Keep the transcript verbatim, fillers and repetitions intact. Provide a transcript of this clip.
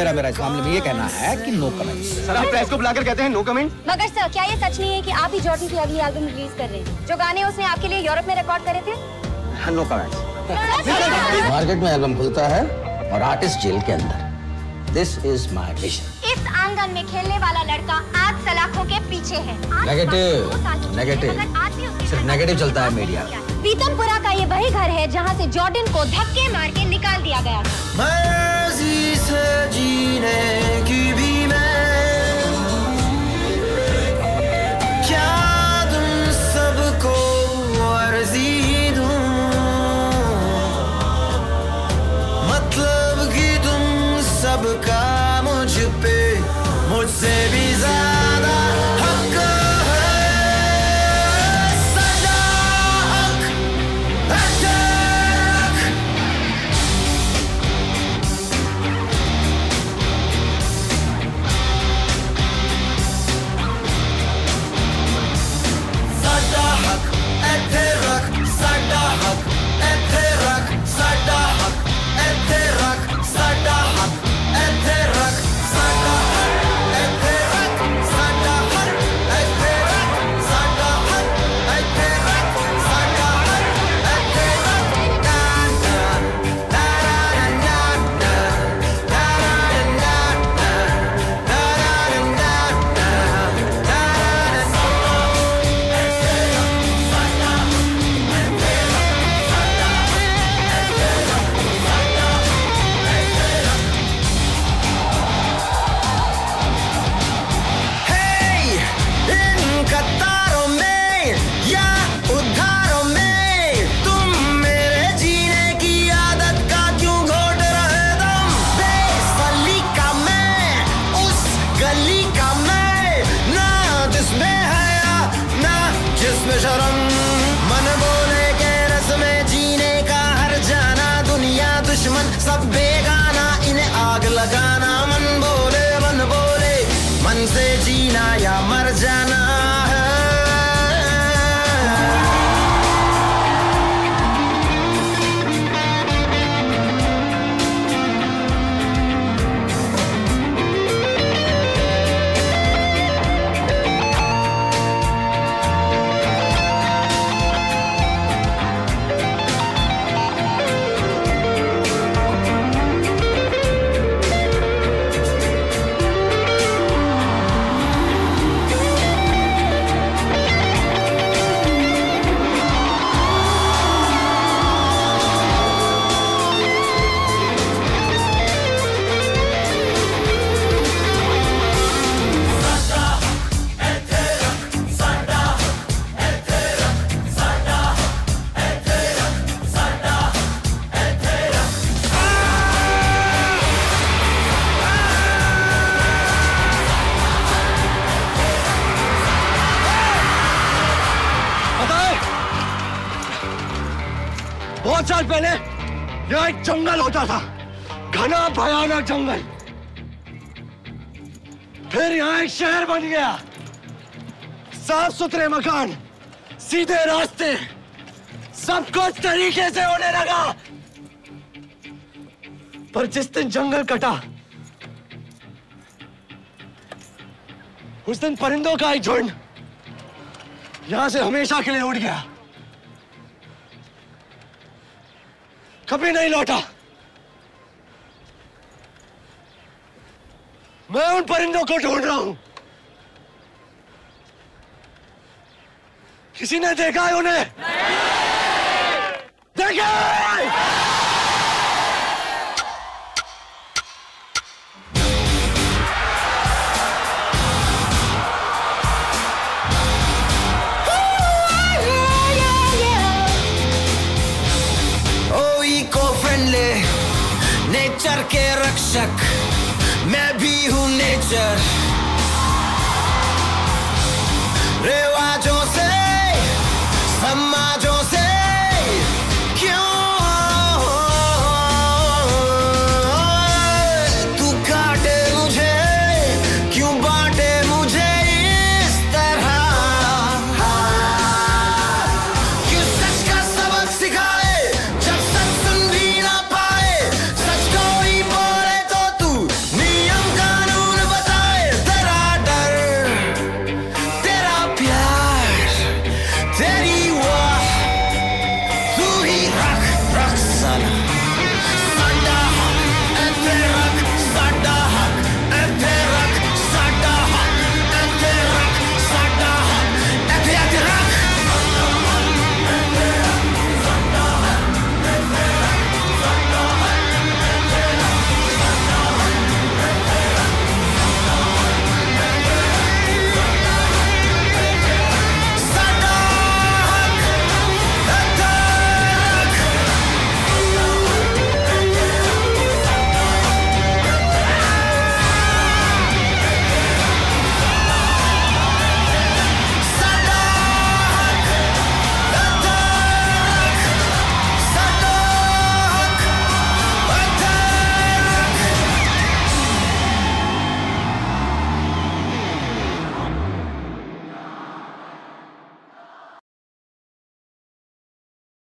मेरा मेरा इस मामले में ये कहना है कि नो कमेंट्स। सर आप प्रेस को बुलाकर कहते हैं नो कमेंट। मगर सर क्या ये सच नहीं है कि आप ही जॉर्डन की अगली एल्बम रिलीज कर रहे हैं? जो गाने उसने आपके लिए यूरोप में रिकॉर्ड करे थे? No comments. मार्केट में एल्बम खुलता है और आर्टिस्ट जेल के अंदर। This is my vision. इस आंगन में खेलने वाला लड़का आज सलाखों के पीछे है। नेगेटिव नेगेटिव सिर्फ नेगेटिव चलता है मीडिया। पीतमपुरा का ये वही घर है जहाँ से जॉर्डन को धक्के मार के निकाल दिया गया था। मर्जी से जीने की भी मैं क्या तुम सबको अर्जी दूं, मतलब कि तुम सबका मुझ पे मुझसे भी ज्यादा हक है। सदा हक है, साडा हक ऐथे रख, साडा हक ऐथे रख, साडा हक ऐथे रख, साडा हक ऐथे रख, साडा हक ऐथे रख, साडा हक ऐथे रख, साडा हक ऐथे रख, साडा हक ऐथे रख। ना ना ना ना ना ना ना ना ना इन कतारों में या उधारों में तुम मेरे जीने की आदत का क्यों घोट रहे दम? बेसली का मैं, उस गली का मैं, ना जिसमें हया ना जिसमें शर्म। मन बोले के रस में जीने का हर जाना, दुनिया दुश्मन सब बेगाना, इन्हें आग लगाना। मन बोले मन बोले मन से जीना या मर जाना है। बहुत साल पहले यहाँ एक जंगल होता था, घना भयानक जंगल। फिर यहाँ एक शहर बन गया, साफ सुथरे मकान, सीधे रास्ते, सब कुछ तरीके से होने लगा। पर जिस दिन जंगल कटा, उस दिन परिंदों का एक झुंड यहां से हमेशा के लिए उड़ गया, कभी नहीं लौटा। मैं उन परिंदों को ढूंढ रहा हूं। किसी ने देखा है उन्हें? देखा है? नेचर के रक्षक मैं भी हूँ नेचर।